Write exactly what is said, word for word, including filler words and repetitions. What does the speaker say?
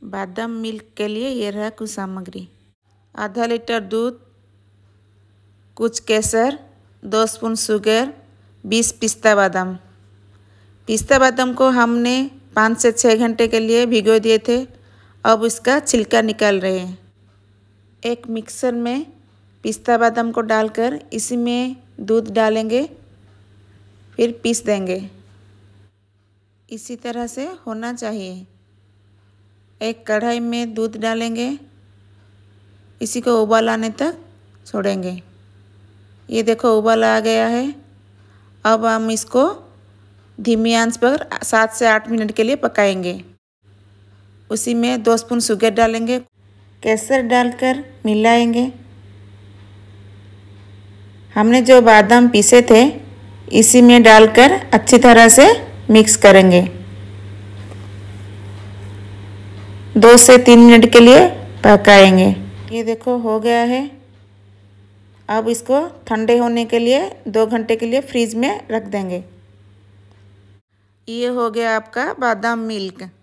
बादाम मिल्क के लिए ये रहा कुछ सामग्री। आधा लीटर दूध, कुछ केसर, दो स्पून शुगर, बीस पिस्ता बादाम। पिस्ता बादाम को हमने पाँच से छः घंटे के लिए भिगो दिए थे। अब इसका छिलका निकाल रहे हैं। एक मिक्सर में पिस्ता बादाम को डालकर इसी में दूध डालेंगे, फिर पीस देंगे। इसी तरह से होना चाहिए। एक कढ़ाई में दूध डालेंगे, इसी को उबाल आने तक छोड़ेंगे। ये देखो उबाल आ गया है। अब हम इसको धीमी आंच पर सात से आठ मिनट के लिए पकाएंगे। उसी में दो स्पून शुगर डालेंगे, केसर डालकर मिलाएंगे। हमने जो बादाम पीसे थे इसी में डालकर अच्छी तरह से मिक्स करेंगे। दो से तीन मिनट के लिए पकाएंगे। ये देखो हो गया है। अब इसको ठंडे होने के लिए दो घंटे के लिए फ्रिज में रख देंगे। ये हो गया आपका बादाम मिल्क।